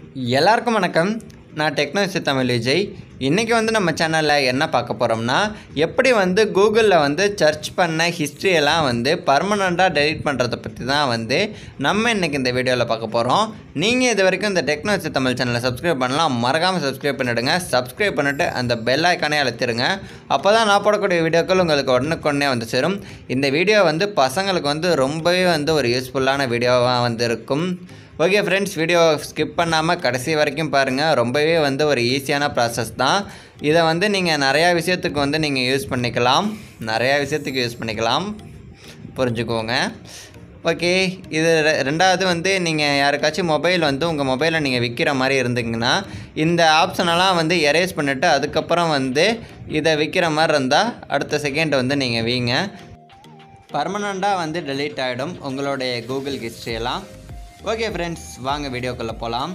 எல்லாருக்கும் வணக்கம். நான் டெக்னோ ஈஸி தமிழ் விஜய். இன்றைக்கி நம்ம சேனலில் என்ன பார்க்க போகிறோம்னா, எப்படி கூகுளில் சர்ச் பண்ண ஹிஸ்ட்ரியெல்லாம் பர்மனெண்ட்டாக டெலீட் பண்ணுறதை பற்றி தான் நம்ம இன்றைக்கி இந்த வீடியோவில் பார்க்க போகிறோம். நீங்கள் இது வரைக்கும் இந்த டெக்னோ ஈஸி தமிழ் சேனலை சப்ஸ்கிரைப் பண்ணலாம், மறக்காமல் சப்ஸ்கிரைப் பண்ணிவிடுங்க. சப்ஸ்கிரைப் பண்ணிவிட்டு அந்த பெல் ஐக்கானே அழுத்திடுங்க. அப்போ தான் நான் போடக்கூடிய வீடியோக்கள் உங்களுக்கு உடனுக்குடனே சேரும். இந்த வீடியோ பசங்களுக்கு ரொம்பவே ஒரு யூஸ்ஃபுல்லான வீடியோவாக இருக்கும். ஓகே ஃப்ரெண்ட்ஸ், வீடியோ ஸ்கிப் பண்ணாமல் கடைசி வரைக்கும் பாருங்கள். ரொம்பவே ஒரு ஈஸியான ப்ராசஸ் தான். இதை நீங்கள் நிறையா விஷயத்துக்கு நீங்கள் யூஸ் பண்ணிக்கலாம், புரிஞ்சுக்கோங்க. ஓகே, இது ரெண்டாவது நீங்கள் யாருக்காச்சும் மொபைல் உங்கள் மொபைலை நீங்கள் விற்கிற மாதிரி இருந்தீங்கன்னா இந்த ஆப்ஷனெல்லாம் எரேஸ் பண்ணிவிட்டு அதுக்கப்புறம் இதை விற்கிற மாதிரி இருந்தால் அடுத்த செகண்ட் நீங்கள் வீங்க. பர்மனெண்ட்டாக டெலீட் ஆகிடும் உங்களுடைய கூகுள் ஹிஸ்ட்ரியெல்லாம். ஓகே ஃப்ரெண்ட்ஸ், வாங்க வீடியோக்குள்ளே போகலாம்.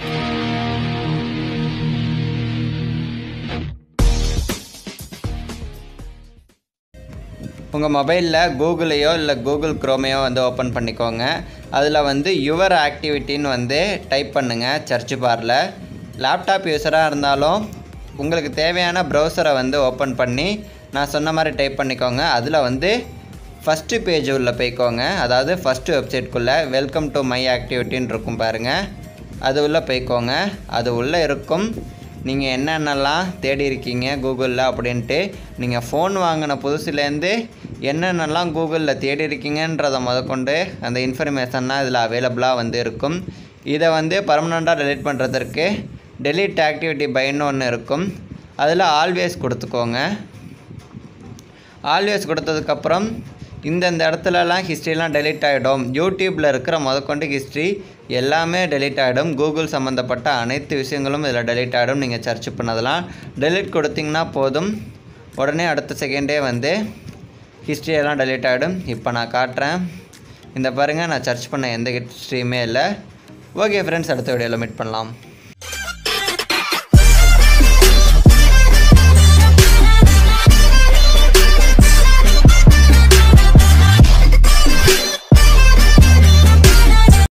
உங்கள் மொபைலில் கூகுளையோ இல்லை கூகுள் க்ரோமையோ ஓப்பன் பண்ணிக்கோங்க. அதில் யுவர் ஆக்டிவிட்டின்னு டைப் பண்ணுங்கள் சர்ச் பாரில். லேப்டாப் யூஸராக இருந்தாலும் உங்களுக்கு தேவையான ப்ரௌசரை ஓப்பன் பண்ணி நான் சொன்ன மாதிரி டைப் பண்ணிக்கோங்க. அதில் ஃபஸ்ட்டு பேஜ் உள்ளே போய்க்கோங்க. அதாவது ஃபஸ்ட்டு வெப்சைட்குள்ளே வெல்கம் டு மை ஆக்டிவிட்டின்னு இருக்கும் பாருங்கள், அது உள்ளே போய்க்கோங்க. அது உள்ளே இருக்கும் நீங்கள் என்னென்னலாம் தேடி இருக்கீங்க கூகுளில் அப்படின்ட்டு. நீங்கள் ஃபோன் வாங்கின புதுசுலேருந்து என்னென்னலாம் கூகுளில் தேடி இருக்கீங்கன்றதை முதற்கொண்டு அந்த இன்ஃபர்மேஷன்லாம் இதில் அவைலபிளாக இருக்கும். இதை பர்மனெண்ட்டாக டெலீட் பண்ணுறதுக்கு டெலீட் ஆக்டிவிட்டி பைன்னு ஒன்று இருக்கும். அதில் ஆல்வேஸ் கொடுத்துக்கோங்க. ஆல்வேஸ் கொடுத்ததுக்கப்புறம் இந்த இடத்துலலாம் ஹிஸ்ட்ரிலாம் டெலீட் ஆகிடும். யூடியூப்பில் இருக்கிற முதற்கொண்டு ஹிஸ்ட்ரி எல்லாமே டெலீட் ஆகிடும். கூகுள் சம்மந்தப்பட்ட அனைத்து விஷயங்களும் இதில் டெலீட் ஆகிடும். நீங்கள் சர்ச் பண்ணதெல்லாம் டெலீட் கொடுத்திங்கன்னா போதும், உடனே அடுத்த செகண்டே ஹிஸ்ட்ரியெல்லாம் டெலீட் ஆகிடும். இப்போ நான் காட்டுறேன், இந்த பாருங்கள், நான் சர்ச் பண்ண எந்த ஹிஸ்ட்ரியுமே இல்லை. ஓகே ஃப்ரெண்ட்ஸ், அடுத்த வீடியோவில் மீட் பண்ணலாம்.